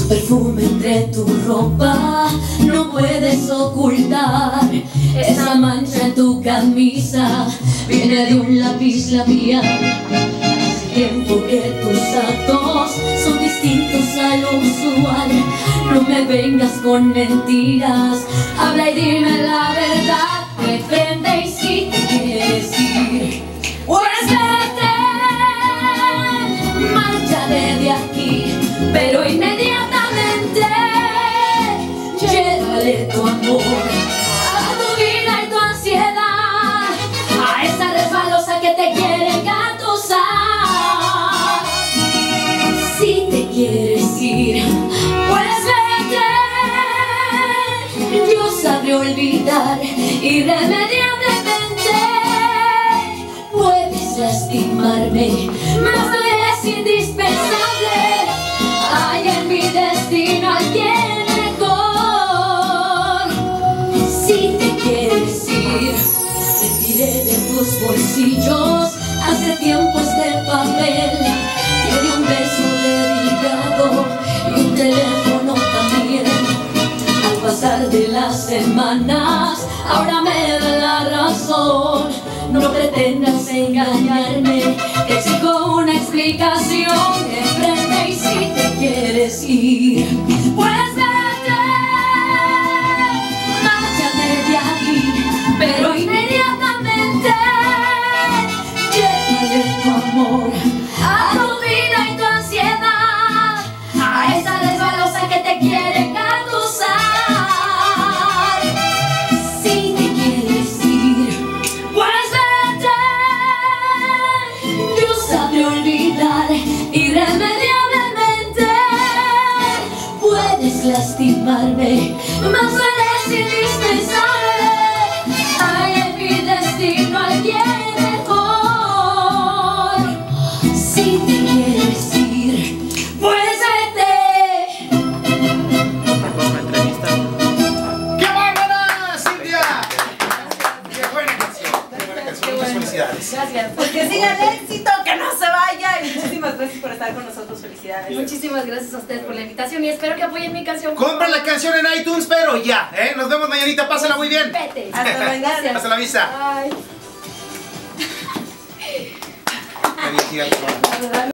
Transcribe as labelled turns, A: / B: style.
A: perfume entre tu ropa, no puedes ocultar esa mancha en tu camisa, viene de un lápiz labial. Hace tiempo que tus actos son distintos a lo usual. No me vengas con mentiras, habla y dime la verdad de frente. Y si te quieres ir, pues vete, márchate de aquí, pero inmediatamente llévale tu amor a tu vida y tu ansiedad, a esa resbalosa que te quiere engatusar. Si te quieres ir, pues vete, yo sabré olvidar irremediablemente. Puedes lastimarme, mas no eres indispensable. Hay en mi destino alguien mejor. Si te quieres ir, retiré de tus bolsillos hace tiempo este papel. Tiene un beso dedicado y un teléfono también. Al pasar de las semanas, ahora me da la razón. No pretendas engañarme, te exijo una explicación de frente. Y si te quieres ir, pues vete, márchate de aquí, pero inmediatamente llévale tu amor a tu vida y tu ansiedad, a esa resbalosa que te quiere engatusar. Si te quieres ir, pues vete, yo sabré olvidar irremediablemente. Puedes lastimarme, mas no eres indispensable. Hay en mi destino alguien mejor. Si te quieres ir, pues vete.
B: Una entrevista.
C: ¡Qué bárbara, Cintia! ¡Qué buena canción! ¡Qué buena canción! Muchas felicidades.
D: Gracias. Pues que siga el éxito, que no se vaya. Y muchísimas gracias por estar con nosotros. Felicidades.
E: Muchísimas gracias a ustedes por la invitación y espero que apoyen mi canción.
C: Compren la canción en iTunes, pero ya, ¿eh? Nos vemos mañanita, pásala muy bien.
E: Vete.
D: Hasta mañana.
C: Hasta la vista.
E: Bye.
C: Felicidades.